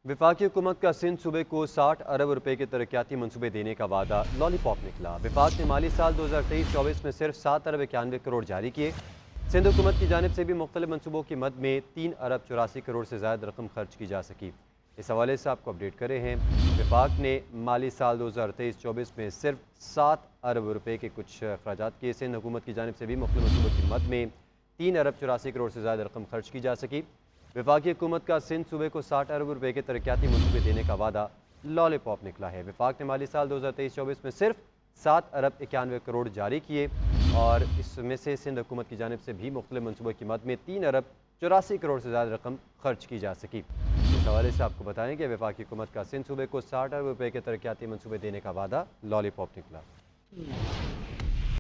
वफाकी हुकूमत का सिंध सूबे को 60 अरब रुपए के तरक्याती मनसूबे देने का वादा लॉलीपॉप निकला। वफाक ने माली साल 2023-24 में सिर्फ 7 अरब 91 करोड़ जारी किए। सिंध हुकूमत की जानिब से भी मुख्तलिफ मनसूबों की मद में 3 अरब 84 करोड़ से ज़्यादा रकम खर्च की जा सकी। इस हवाले से आपको अपडेट करे हैं। वफाक ने माली साल 2023-24 में सिर्फ 7 अरब रुपए के कुछ अखराजात किए। सिंध हुकूमत की जानिब से भी मुख्तलिफ मनसूबों की मद में 3 अरब 84 करोड़ से ज़्यादा रकम खर्च की जा सकी। वफाकी हुकूमत का सिंध सूबे को 60 अरब रुपए के तरक्याती मनसूबे देने का वादा लॉलीपॉप निकला है। वफाक ने माली साल 2023-24 में सिर्फ 7 अरब 91 करोड़ जारी किए और इसमें से सिंध हुकूमत की जानिब से भी मुख्तलिफ मनसूबों की मद में 3 अरब 84 करोड़ से ज़्यादा रकम खर्च की जा सकी। इस हवाले से आपको बताएं कि वफाकी हुकूमत का सिंध सूबे को 60 अरब रुपए के तरक्याती मनसूबे देने का वादा लॉलीपॉप निकला।